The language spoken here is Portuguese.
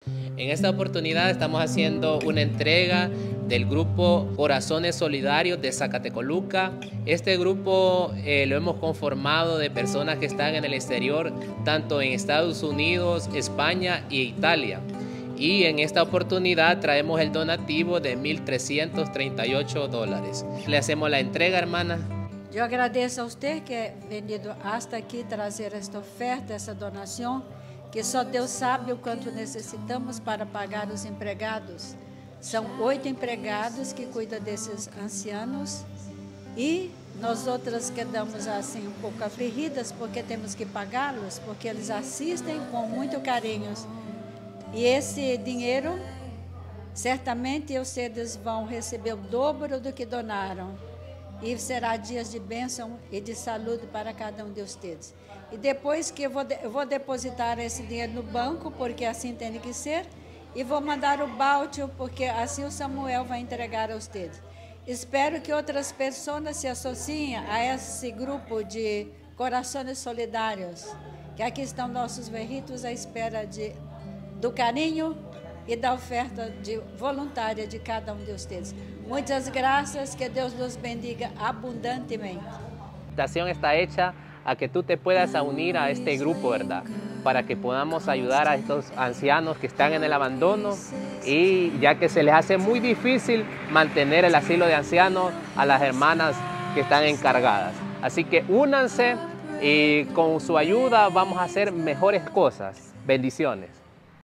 En esta oportunidad estamos haciendo una entrega del grupo Corazones Solidarios de Zacatecoluca. Este grupo lo hemos conformado de personas que están en el exterior, tanto en Estados Unidos, España e Italia. Y en esta oportunidad traemos el donativo de $1,338. Le hacemos la entrega, hermana. Eu agradeço a você que é venido hasta aqui trazer esta oferta, essa donação, que só Deus sabe o quanto necessitamos para pagar os empregados. São 8 empregados que cuidam desses ancianos e nós outras quedamos assim um pouco afligidas porque temos que pagá-los, porque eles assistem com muito carinho. E esse dinheiro, certamente vocês vão receber o dobro do que donaram. E será dias de bênção e de saúde para cada um de vocês. E depois que eu vou depositar esse dinheiro no banco, porque assim tem que ser, e vou mandar o báltio, porque assim o Samuel vai entregar a vocês. Espero que outras pessoas se associem a esse grupo de corações solidários, que aqui estão nossos velhitos à espera do carinho e da oferta voluntária de cada um de vocês. Muitas graças, que Deus los bendiga abundantemente. La invitación está hecha a que tú te puedas unir a este grupo, ¿verdad? Para que podamos ayudar a estos ancianos que están en el abandono y ya que se les hace muy difícil mantener el asilo de ancianos a las hermanas que están encargadas. Así que únanse y con su ayuda vamos a hacer mejores cosas. Bendiciones.